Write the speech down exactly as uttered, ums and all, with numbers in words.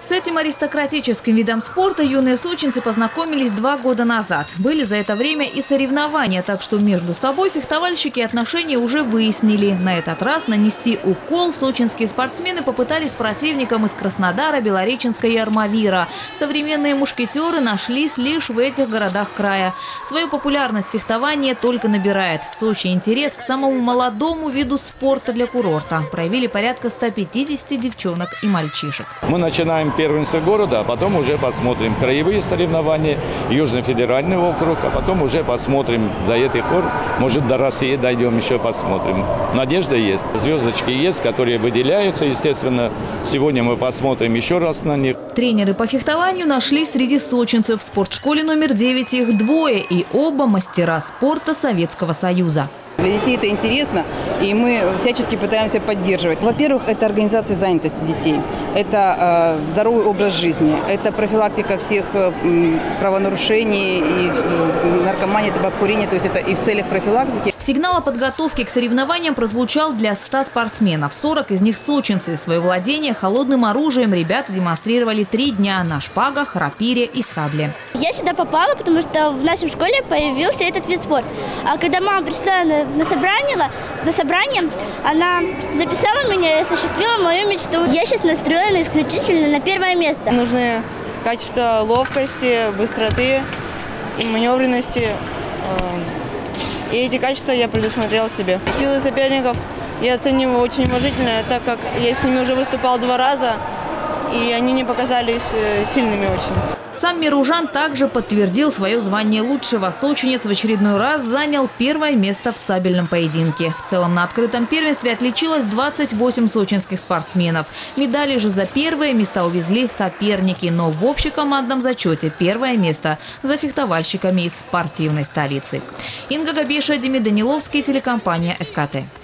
С этим аристократическим видом спорта юные сочинцы познакомились два года назад. Были за это время и соревнования, так что между собой фехтовальщики отношения уже выяснили. На этот раз нанести укол сочинские спортсмены попытались противникам из Краснодара, Белореченска и Армавира. Современные мушкетеры нашлись лишь в этих городах края. Свою популярность фехтование только набирает. В Сочи интерес к самому молодому виду спорта для курорта проявили порядка ста пятидесяти девчонок и мальчишек. Мы начинаем первенство города, а потом уже посмотрим краевые соревнования, Южно-федеральный округ, а потом уже посмотрим до этих пор, может, до России дойдем, еще посмотрим. Надежда есть, звездочки есть, которые выделяются, естественно. Сегодня мы посмотрим еще раз на них. Тренеры по фехтованию нашлись среди сочинцев. В спортшколе номер девять их двое, и оба мастера спорта Советского Союза. Для детей это интересно, и мы всячески пытаемся поддерживать. Во-первых, это организация занятости детей, это э, здоровый образ жизни, это профилактика всех э, правонарушений, и э, наркомании, табакокурения, то есть это и в целях профилактики. Сигнал о подготовке к соревнованиям прозвучал для ста спортсменов. сорок из них сочинцы. Свое владение холодным оружием ребята демонстрировали три дня на шпагах, рапире и сабле. Я сюда попала, потому что в нашей школе появился этот вид спорта. А когда мама пришла на, на, собрание, на собрание, она записала меня и осуществила мою мечту. Я сейчас настроена исключительно на первое место. Нужны качества ловкости, быстроты и маневренности. И эти качества я предусмотрела себе. Силы соперников я оцениваю очень уважительно, так как я с ними уже выступал два раза, и они не показались сильными очень. Сам Миружан также подтвердил свое звание лучшего. Сочинец в очередной раз занял первое место в сабельном поединке. В целом на открытом первенстве отличилось двадцать восемь сочинских спортсменов. Медали же за первые места увезли соперники. Но в общекомандном зачете первое место за фехтовальщиками из спортивной столицы. Инга Габеша, Демид Даниловский, телекомпания эф ка тэ.